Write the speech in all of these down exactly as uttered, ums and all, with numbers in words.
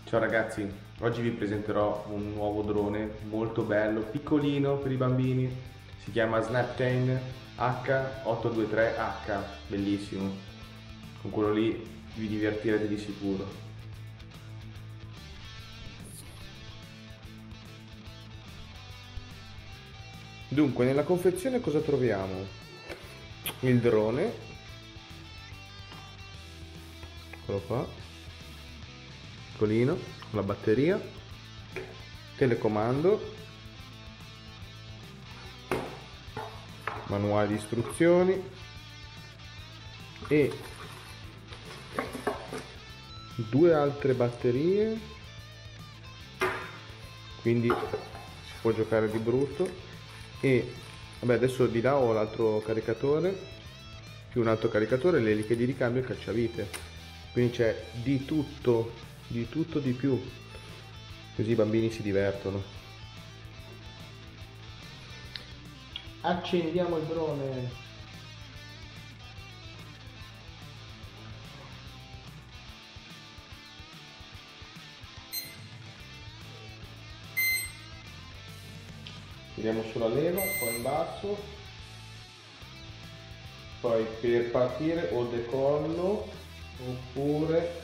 Ciao ragazzi, oggi vi presenterò un nuovo drone molto bello, piccolino per i bambini, si chiama Snaptane H ottocentoventitré H, bellissimo, con quello lì vi divertirete di sicuro. Dunque, nella confezione cosa troviamo? Il drone, eccolo qua, piccolino, con la batteria, telecomando, manuale di istruzioni e due altre batterie, quindi si può giocare di brutto. E vabbè, adesso di là ho l'altro caricatore, più un altro caricatore, le eliche di ricambio e il cacciavite, quindi c'è di tutto, di tutto di più, così i bambini si divertono. Accendiamo il drone. Tiriamo sulla leva, poi in basso, poi per partire o decollo oppure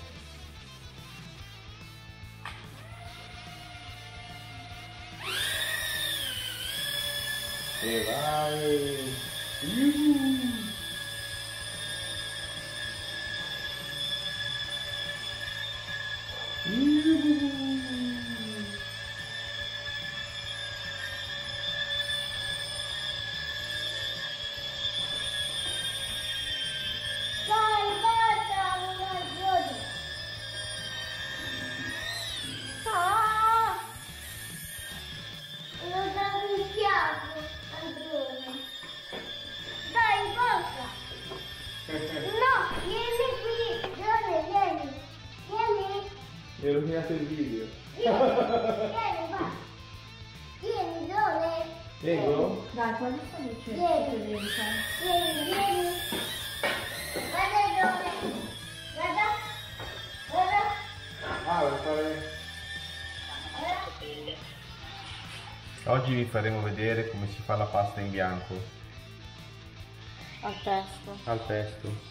e vai. Yuhu! Yuhu! Dai, basta, non ragione. Ah! Lo danneggiato, Androne. Dai, basta. No, vieni qui, Gione, vieni. Vieni. Mi hai rovinato il video. Vieni, vieni, va. Vieni, Gione. Vengo? Dai, quali sono i cerchi Vieni. che devi fare? Vieni, vieni. Guarda, Gione. Guarda. Guarda. Ah, vuoi fare... Guarda. Oggi vi faremo vedere come si fa la pasta in bianco Al testo. al pesto.